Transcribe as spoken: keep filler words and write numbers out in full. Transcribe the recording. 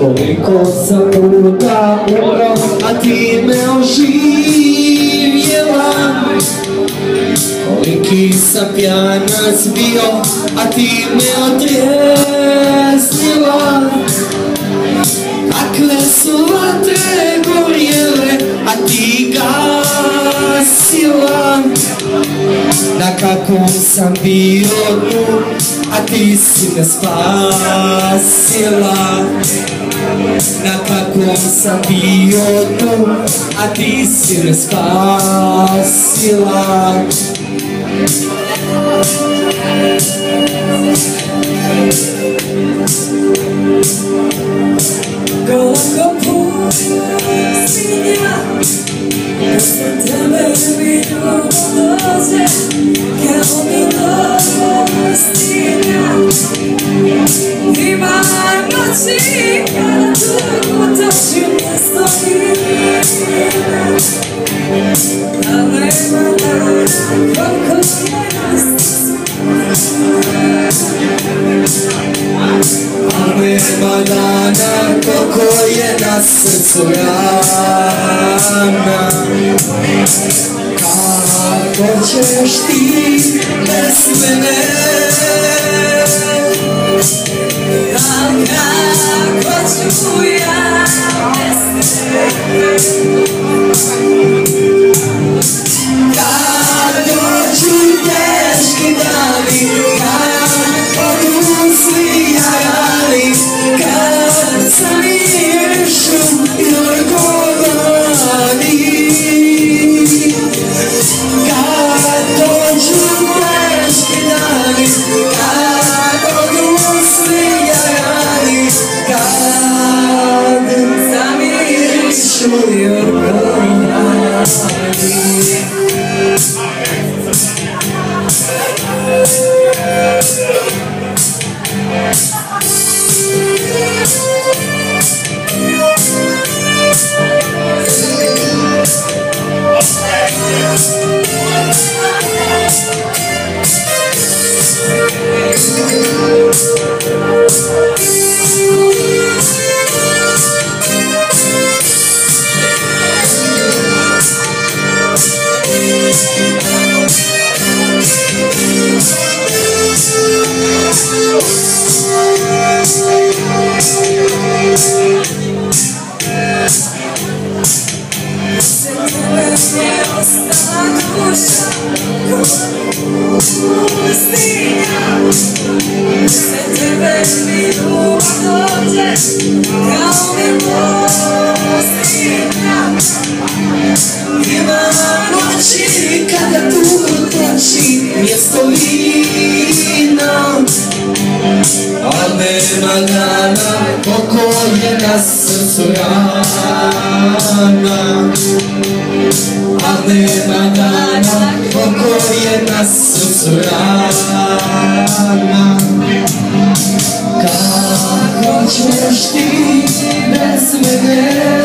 Koliko sam puta umro, a ti me oživjela. Koliki sam pjanac bio, a ti me otrijesnila. Kakve su vatre gorjele, a ti gasila. Na kakvom sam bio dnu, a ti si me spasila. Na kakvom sam bio dnu, a ti si me spasila. Koliko pustinja, da sam tebe vidio dođe, kao milostinja. Ima noći kada tugu toči mjesto ime, a nema dana koliko je nas. A nema dana koliko je na srcu rana. Kako ćeš ti bez mene? A kako ću ja bez tebe? Kad dođu teški dani, kad odu svi jarani, kad zamiješu jorgovani. Kad dođu teški dani, kad odu svi jarani, kad zamiješu jorgovani. Ima noći kada tugu toči mjesto vina, a nema dana koliko je na srcu rana. A nema dana koliko je na srcu rana. Kako ćeš ti bez mene?